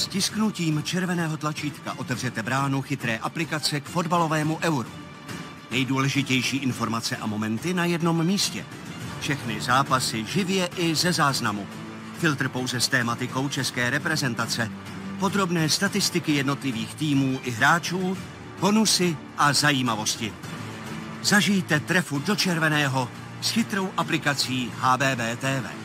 Stisknutím červeného tlačítka otevřete bránu chytré aplikace k fotbalovému Euru. Nejdůležitější informace a momenty na jednom místě. Všechny zápasy živě i ze záznamu. Filtr pouze s tématikou české reprezentace. Podrobné statistiky jednotlivých týmů i hráčů, bonusy a zajímavosti. Zažijte trefu do červeného s chytrou aplikací HBB TV.